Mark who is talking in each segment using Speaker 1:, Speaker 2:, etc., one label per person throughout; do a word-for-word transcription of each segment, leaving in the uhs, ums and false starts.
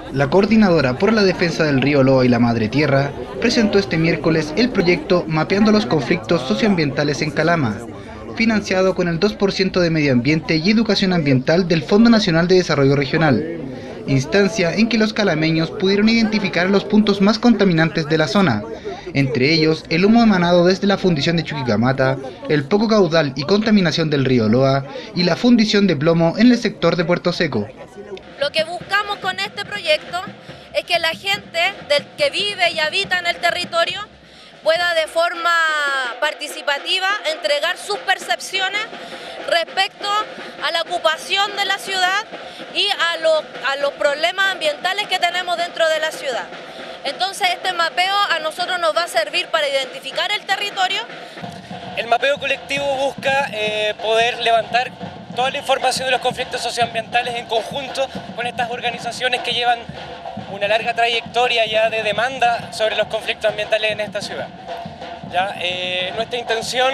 Speaker 1: La Coordinadora por la Defensa del Río Loa y la Madre Tierra presentó este miércoles el proyecto Mapeando los conflictos socioambientales en Calama, financiado con el dos por ciento de Medio Ambiente y Educación Ambiental del Fondo Nacional de Desarrollo Regional, instancia en que los calameños pudieron identificar los puntos más contaminantes de la zona, entre ellos el humo emanado desde la fundición de Chuquicamata, el poco caudal y contaminación del río Loa y la fundición de plomo en el sector de Puerto Seco.
Speaker 2: Lo que buscamos con este proyecto es que la gente del que vive y habita en el territorio pueda de forma participativa entregar sus percepciones respecto a la ocupación de la ciudad y a, lo, a los problemas ambientales que tenemos dentro de la ciudad. Entonces este mapeo a nosotros nos va a servir para identificar el territorio.
Speaker 3: El mapeo colectivo busca eh, poder levantar toda la información de los conflictos socioambientales en conjunto con estas organizaciones que llevan una larga trayectoria ya de demanda sobre los conflictos ambientales en esta ciudad. ¿Ya? Eh, nuestra intención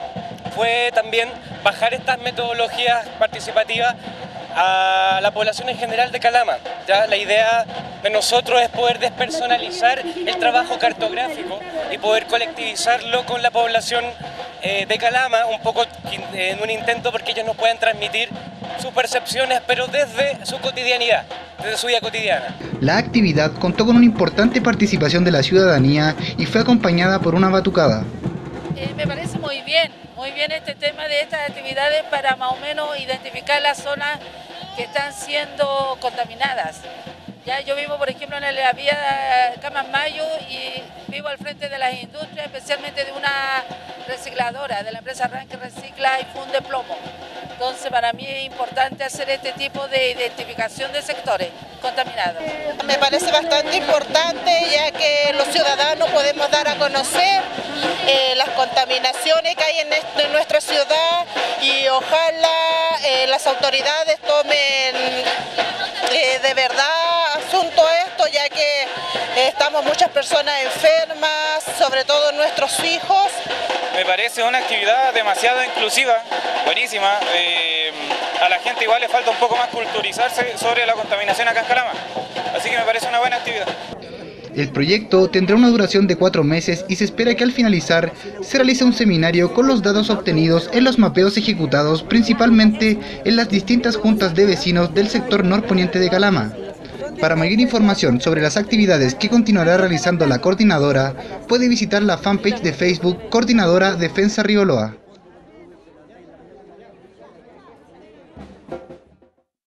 Speaker 3: fue también bajar estas metodologías participativas a la población en general de Calama. ¿Ya? La idea de nosotros es poder despersonalizar el trabajo cartográfico y poder colectivizarlo con la población eh, de Calama, un poco en un intento porque ellos nos puedan transmitir sus percepciones, pero desde su cotidianidad, desde su vida cotidiana.
Speaker 1: La actividad contó con una importante participación de la ciudadanía y fue acompañada por una batucada.
Speaker 4: Eh, me parece muy bien, muy bien este tema de estas actividades para más o menos identificar las zonas que están siendo contaminadas. Ya yo vivo, por ejemplo, en la vía Camas Mayo y vivo al frente de las industrias, especialmente de una recicladora, de la empresa R A N que recicla y funde plomo. Entonces, para mí es importante hacer este tipo de identificación de sectores contaminados.
Speaker 5: Me parece bastante importante, ya que los ciudadanos podemos dar a conocer eh, las contaminaciones que hay en, este, en nuestra ciudad y ojalá eh, las autoridades tomen eh, de verdad asunto esto, ya que eh, estamos muchas personas enfermas, sobre todo nuestros hijos.
Speaker 6: Me parece una actividad demasiado inclusiva, buenísima. Eh, a la gente igual le falta un poco más culturizarse sobre la contaminación acá en Calama, así que me parece una buena actividad.
Speaker 1: El proyecto tendrá una duración de cuatro meses y se espera que al finalizar se realice un seminario con los datos obtenidos en los mapeos ejecutados principalmente en las distintas juntas de vecinos del sector norponiente de Calama. Para mayor información sobre las actividades que continuará realizando la coordinadora, puede visitar la fanpage de Facebook Coordinadora Defensa Río Loa.